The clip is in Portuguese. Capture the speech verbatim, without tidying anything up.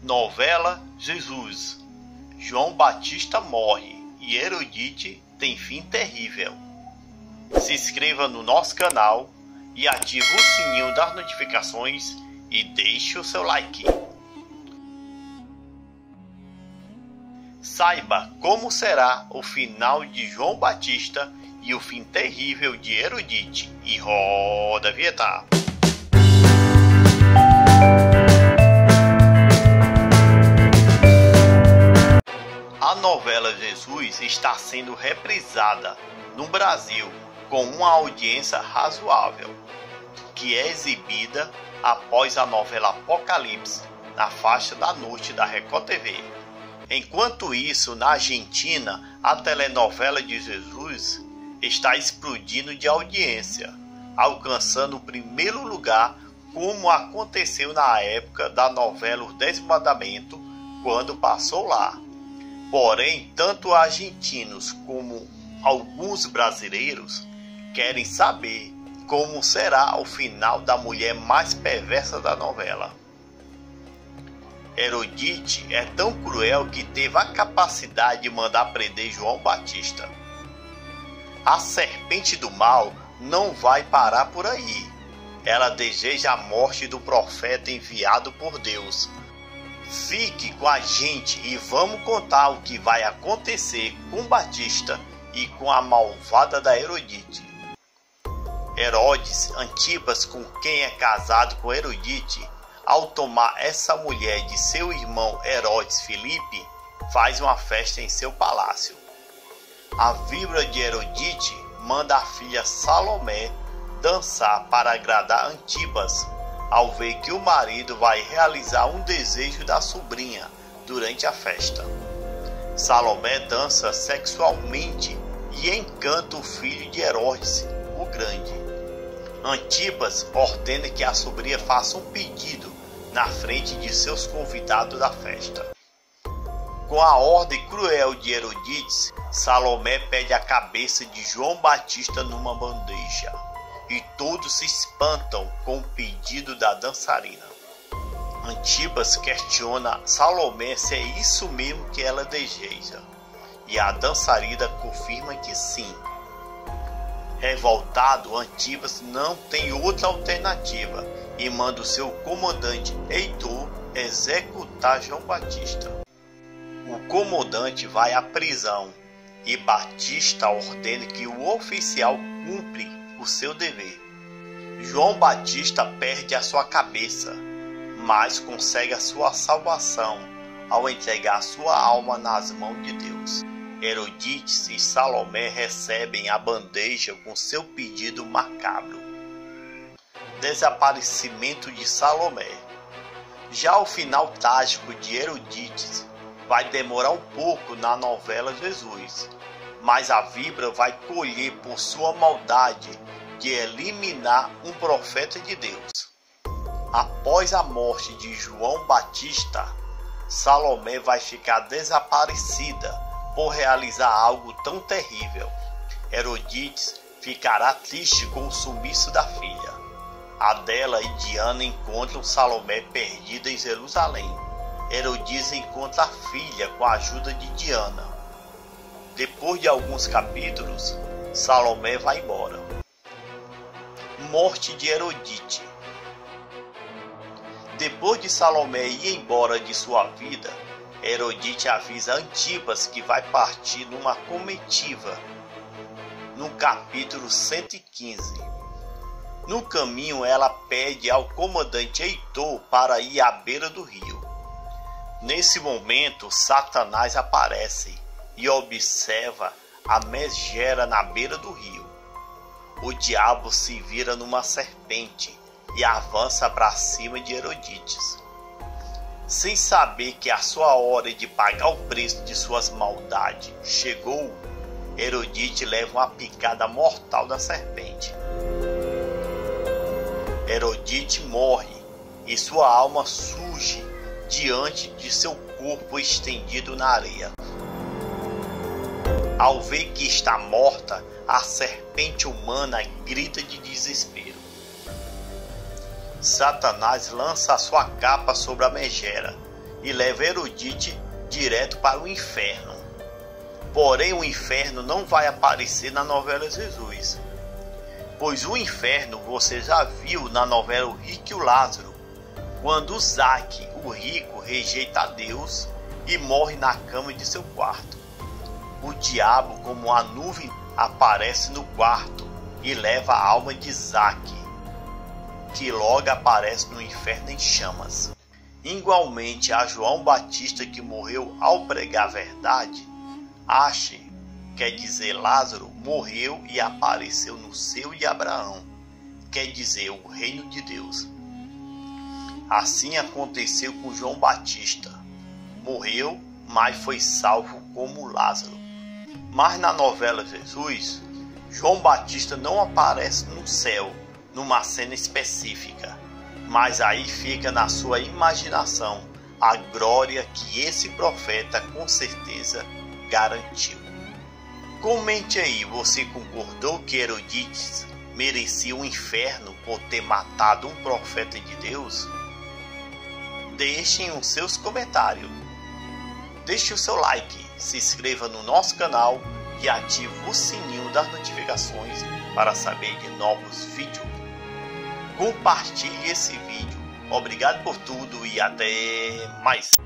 Novela Jesus. João Batista morre e Herodite tem fim terrível. Se inscreva no nosso canal e ative o sininho das notificações e deixe o seu like. Saiba como será o final de João Batista e o fim terrível de Herodite. E roda a vinheta. A novela Jesus está sendo reprisada no Brasil com uma audiência razoável, que é exibida após a novela Apocalipse na faixa da noite da Record T V. Enquanto isso, na Argentina, a telenovela de Jesus está explodindo de audiência, alcançando o primeiro lugar, como aconteceu na época da novela Os Dez Mandamentos, quando passou lá. Porém, tanto argentinos como alguns brasileiros querem saber como será o final da mulher mais perversa da novela. Herodite é tão cruel que teve a capacidade de mandar prender João Batista. A serpente do mal não vai parar por aí. Ela deseja a morte do profeta enviado por Deus. Fique com a gente e vamos contar o que vai acontecer com Batista e com a malvada da Herodite. Herodes Antipas, com quem é casado com Herodite, ao tomar essa mulher de seu irmão Herodes Filipe, faz uma festa em seu palácio. A víbora de Herodite manda a filha Salomé dançar para agradar Antipas, ao ver que o marido vai realizar um desejo da sobrinha durante a festa. Salomé dança sexualmente e encanta o filho de Herodes, o Grande. Antipas ordena que a sobrinha faça um pedido na frente de seus convidados da festa. Com a ordem cruel de Herodite, Salomé pede a cabeça de João Batista numa bandeja. E todos se espantam com o pedido da dançarina. Antipas questiona Salomé se é isso mesmo que ela deseja, e a dançarina confirma que sim. Revoltado, Antipas não tem outra alternativa e manda o seu comandante Heitor executar João Batista. O comandante vai à prisão e Batista ordena que o oficial cumpre o seu dever. João Batista perde a sua cabeça, mas consegue a sua salvação ao entregar sua alma nas mãos de Deus. Herodite e Salomé recebem a bandeja com seu pedido macabro. Desaparecimento de Salomé. Já o final trágico de Herodite vai demorar um pouco na novela Jesus, mas a víbora vai colher por sua maldade de eliminar um profeta de Deus. Após a morte de João Batista, Salomé vai ficar desaparecida por realizar algo tão terrível. Herodite ficará triste com o sumiço da filha. Adela e Diana encontram Salomé perdida em Jerusalém. Herodite encontra a filha com a ajuda de Diana. Depois de alguns capítulos, Salomé vai embora. Morte de Herodite. Depois de Salomé ir embora de sua vida, Herodite avisa Antipas que vai partir numa comitiva, no capítulo cento e quinze. No caminho, ela pede ao comandante Heitor para ir à beira do rio. Nesse momento, Satanás aparece e observa a megera na beira do rio. O diabo se vira numa serpente e avança para cima de Herodite. Sem saber que a sua hora de pagar o preço de suas maldades chegou, Herodite leva uma picada mortal da serpente. Herodite morre e sua alma surge diante de seu corpo estendido na areia. Ao ver que está morta, a serpente humana grita de desespero. Satanás lança a sua capa sobre a megera e leva Herodite direto para o inferno. Porém, o inferno não vai aparecer na novela Jesus, pois o inferno você já viu na novela O Rico e o Lázaro, quando Zaque, o rico, rejeita a Deus e morre na cama de seu quarto. O diabo, como uma nuvem, aparece no quarto e leva a alma de Zaque, que logo aparece no inferno em chamas. Igualmente a João Batista, que morreu ao pregar a verdade, Ache, quer dizer Lázaro, morreu e apareceu no seio de Abraão, quer dizer o reino de Deus. Assim aconteceu com João Batista. Morreu, mas foi salvo como Lázaro. Mas na novela Jesus, João Batista não aparece no céu, numa cena específica, mas aí fica na sua imaginação a glória que esse profeta com certeza garantiu. Comente aí, você concordou que Herodíades merecia um inferno por ter matado um profeta de Deus? Deixem os seus comentários. Deixe o seu like, se inscreva no nosso canal e ative o sininho das notificações para saber de novos vídeos. Compartilhe esse vídeo. Obrigado por tudo e até mais.